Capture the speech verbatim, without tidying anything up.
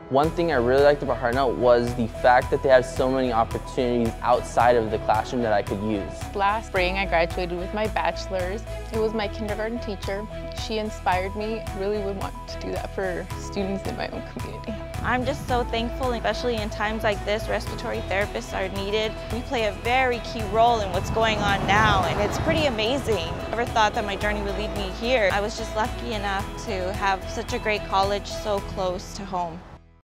One thing I really liked about Hartnett was the fact that they have so many opportunities outside of the classroom that I could use. Last spring I graduated with my bachelor's. It was my kindergarten teacher. She inspired me. I really would want to do that for students in my own community. I'm just so thankful, especially in times like this, respiratory therapists are needed. We play a very key role in what's going on now, and it's pretty amazing. I never thought that my journey would lead me here. I was just lucky enough to have such a great college so close to home.